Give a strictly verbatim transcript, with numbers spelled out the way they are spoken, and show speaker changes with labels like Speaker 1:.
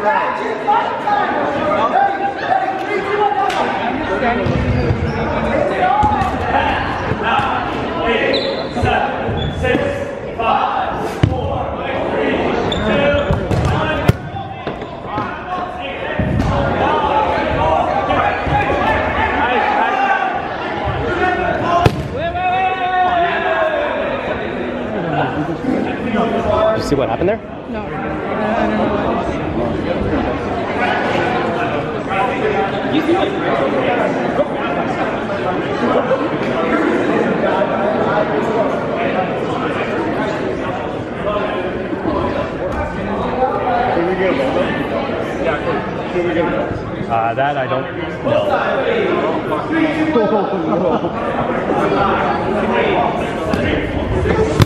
Speaker 1: Did you see what happened there?
Speaker 2: No. I don't know.
Speaker 3: Can we get a moment? Yeah, can we get a moment?
Speaker 1: Uh, that I don't know.
Speaker 3: Oh, no.